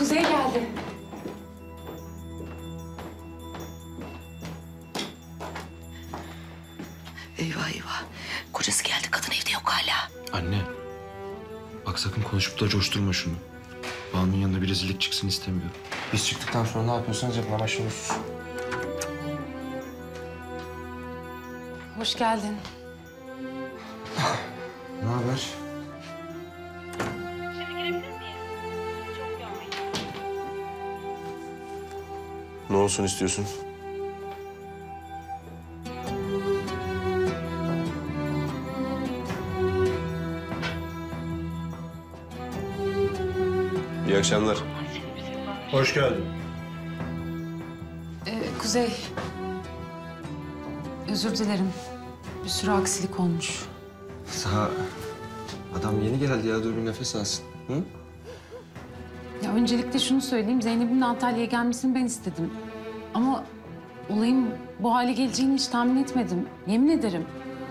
Kuzey geldi. Eyvah eyvah. Kocası geldi, kadın evde yok hala. Anne, bak sakın konuşup da coşturma şunu. Banu'nun yanında bir rezillik çıksın istemiyorum. Biz çıktıktan sonra ne yapıyorsanız yapın ama şimdi sus. Hoş geldin. Ne haber? Ne olsun istiyorsun? İyi akşamlar. Hoş geldin. Kuzey. Özür dilerim. Bir sürü aksilik olmuş. Daha adam yeni geldi ya, dur bir nefes alsın. Hı? Ya öncelikle şunu söyleyeyim. Zeynep'in de Antalya'ya gelmesini ben istedim. Ama olayın bu hale geleceğini hiç tahmin etmedim. Yemin ederim.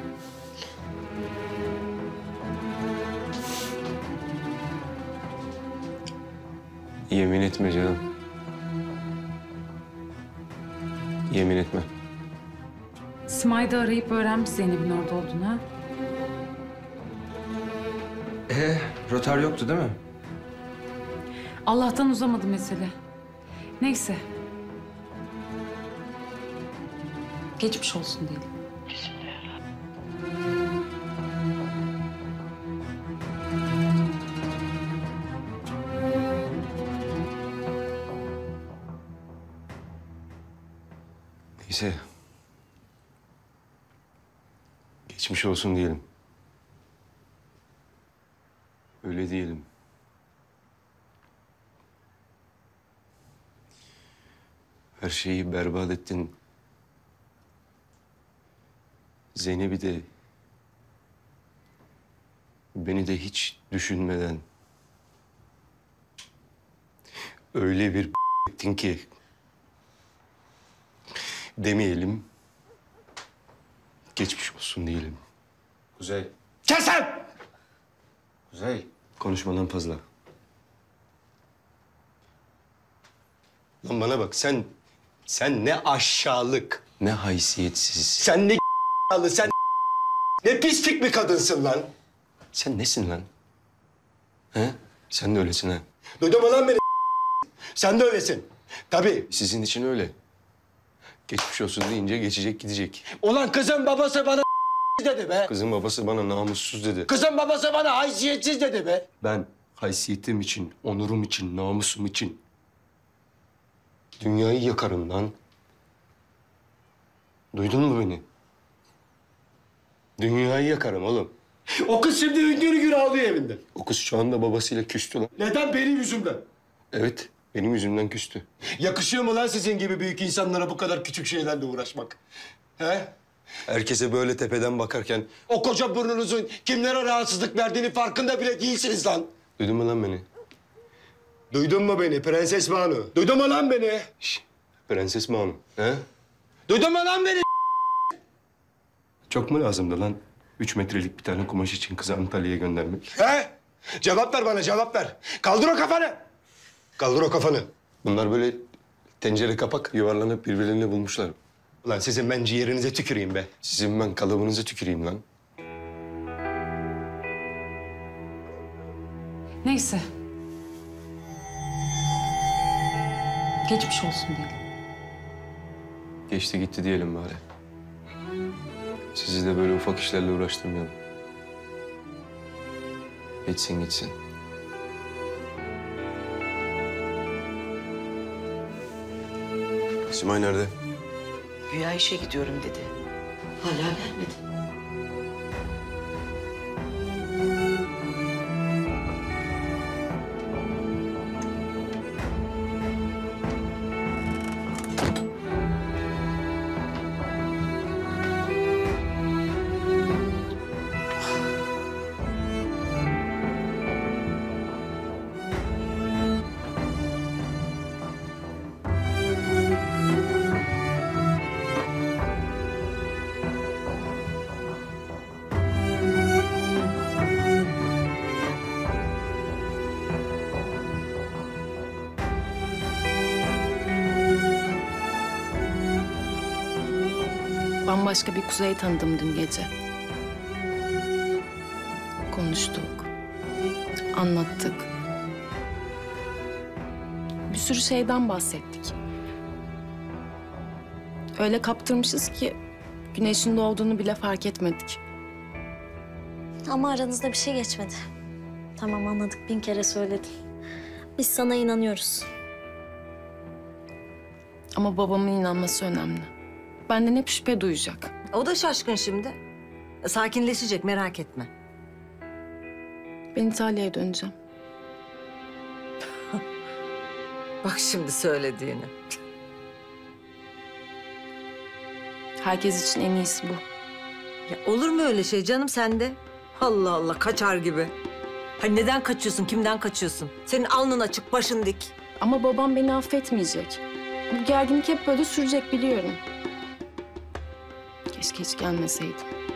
Yemin etme canım. Yemin etme. Simay da arayıp öğrenmiş Zeynep'in orada olduğunu ha. Rötar yoktu değil mi? Allah'tan uzamadı mesele. Neyse. Geçmiş olsun diyelim. Neyse. Geçmiş olsun diyelim. Öyle diyelim. Her şeyi berbat ettin. Zeynep'i de... beni de hiç düşünmeden... öyle bir ettin ki... demeyelim. Geçmiş olsun diyelim. Kuzey. Kes sen! Kuzey. Konuşmadan fazla. Lan bana bak, sen ne aşağılık, ne haysiyetsiz. Sen ne sen ne pislik bir kadınsın lan. Sen nesin lan? He? Sen de öylesin ha. Duydun mu lan beni? Sen de öylesin. Tabii. Sizin için öyle. Geçmiş olsun deyince geçecek gidecek. Ulan kızın babası bana dedi be. Kızın babası bana namussuz dedi. Kızın babası bana haysiyetsiz dedi be. Ben haysiyetim için, onurum için, namusum için dünyayı yakarım lan. Duydun mu beni? Dünyayı yakarım oğlum. O kız şimdi hüngür hüngür ağlıyor evinde. O kız şu anda babasıyla küstü lan. Neden? Benim yüzümden. Evet, benim yüzümden küstü. Yakışıyor mu lan sizin gibi büyük insanlara bu kadar küçük şeylerle uğraşmak? He? Herkese böyle tepeden bakarken o koca burnunuzun kimlere rahatsızlık verdiğini farkında bile değilsiniz lan. Duydun mu lan beni? Duydun mu beni Prenses Banu? Duydun mu lan beni? Şş, Prenses Banu. He? Duydun mu lan beni? Çok mu lazımdı lan 3 metrelik bir tane kumaş için kızı Antalya'ya göndermek? He? Cevap ver bana, cevap ver. Kaldır o kafanı. Kaldır o kafanı. Bunlar böyle tencere kapak yuvarlanıp birbirlerini bulmuşlar. Ulan sizin ben ciğerinize tüküreyim be. Sizin ben kalıbınıza tüküreyim lan. Neyse. Geçmiş olsun diyelim. Geçti gitti diyelim bari. Sizi de böyle ufak işlerle uğraştırmayalım. Geçsin gitsin. Simay nerede? Güya işe gidiyorum dedi. Hala gelmedi. Bambaşka bir Kuzey tanıdım dün gece. Konuştuk, anlattık. Bir sürü şeyden bahsettik. Öyle kaptırmışız ki güneşin doğduğunu bile fark etmedik. Ama aranızda bir şey geçmedi. Tamam anladık, 1000 kere söyledin. Biz sana inanıyoruz. Ama babamın inanması önemli. Benden hep şüphe duyacak. O da şaşkın şimdi. Sakinleşecek, merak etme. Ben İtalya'ya döneceğim. Bak şimdi söylediğini. Herkes için en iyisi bu. Ya olur mu öyle şey canım sende? Allah Allah, kaçar gibi. Hani neden kaçıyorsun, kimden kaçıyorsun? Senin alnın açık, başın dik. Ama babam beni affetmeyecek. Bu gerginlik hep böyle sürecek biliyorum. Keşke hiç gelmeseydim.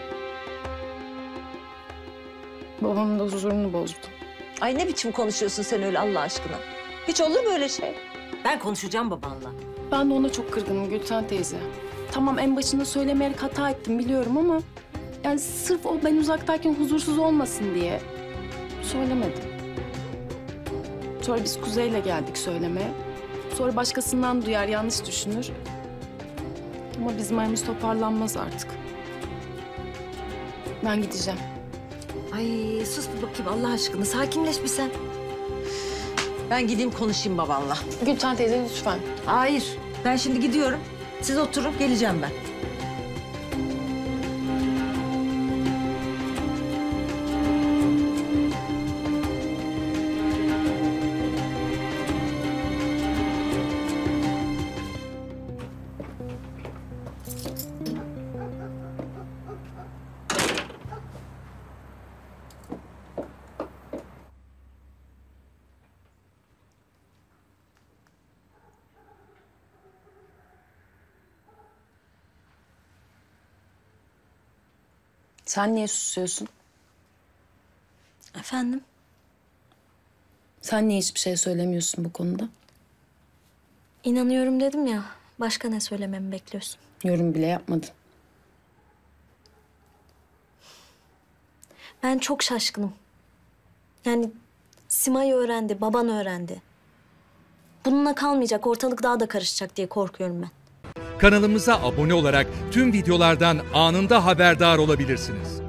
Babamın da huzurunu bozdum. Ay ne biçim konuşuyorsun sen öyle Allah aşkına? Hiç olur mu öyle şey? Ben konuşacağım babanla. Ben de ona çok kırgınım Gülten teyze. Tamam en başında söylemeyerek hata ettim biliyorum ama... yani sırf o ben uzaktayken huzursuz olmasın diye söylemedim. Sonra biz Kuzey'le geldik söylemeye. Sonra başkasından duyar, yanlış düşünür. Ama bizim aramız toparlanmaz artık. Ben gideceğim. Ay sus bir bakayım Allah aşkına, sakinleş bir sen. Ben gideyim konuşayım babanla. Gülten teyze lütfen. Hayır, ben şimdi gidiyorum. Siz oturun, geleceğim ben. Sen niye susuyorsun? Efendim? Sen niye hiçbir şey söylemiyorsun bu konuda? İnanıyorum dedim ya. Başka ne söylememi bekliyorsun? Yorum bile yapmadın. Ben çok şaşkınım. Yani Simay öğrendi, baban öğrendi. Bununla kalmayacak, ortalık daha da karışacak diye korkuyorum ben. Kanalımıza abone olarak tüm videolardan anında haberdar olabilirsiniz.